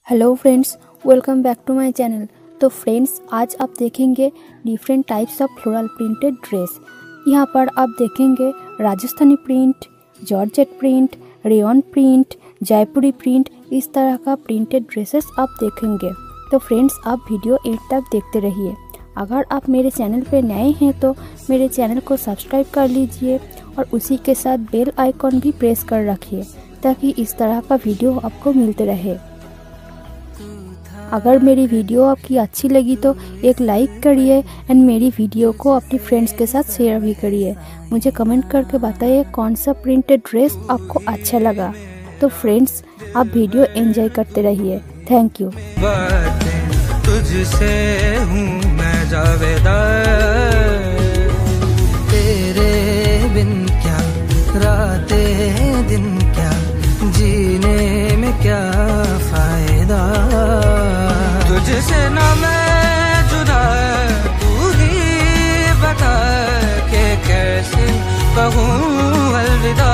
Hello friends, welcome back to my channel. तो friends, आज आप देखेंगे different types of floral printed dress. यहाँ पर आप देखेंगे Rajasthani print, georgette print, rayon print, Jaipuri print, इस तरह का प्रिंटेड ड्रेसेस आप देखेंगे। तो फ्रेंड्स, आप वीडियो एंड तक देखते रहिए। अगर आप मेरे चैनल पे नए हैं तो मेरे चैनल को सब्सक्राइब कर लीजिए और उसी के साथ बेल आइकॉन भी प्रेस कर रखिए ताकि इस तरह का वीडियो आपको मिलते रहे। अगर मेरी वीडियो आपकी अच्छी लगी तो एक लाइक करिए एंड मेरी वीडियो को अपने फ्रेंड्स के साथ शेयर भी करिए। मुझे कमेंट करके बताइए कौन सा प्रिंटेड ड्रेस आपको अच्छा लगा। तो फ्रेंड्स, आप वीडियो एंजॉय करते रहिए। Thank you. तुझसे हूँ मैं जावेदा, तेरे बिन क्या रातें दिन क्या, जीने में क्या फायदा। तुझसे ना मैं जुदा, तू ही बता के कैसे कहूँ अलविदा।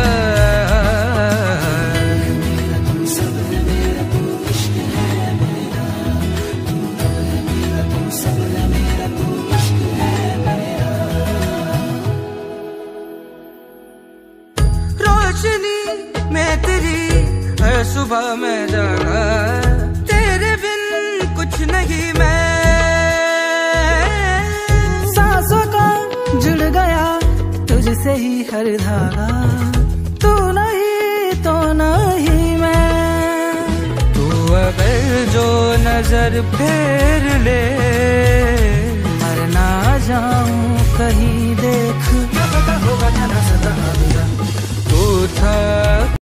रोशनी में तेरी हर सुबह में जागा, तेरे बिन कुछ नहीं मैं। सांसों का जुड़ गया तुझसे ही हर धागा, तू नहीं तो नहीं मैं। तू अगर जो नजर फेर ले, मर ना जाऊं कहीं देख, होगा था ना सदा। तू था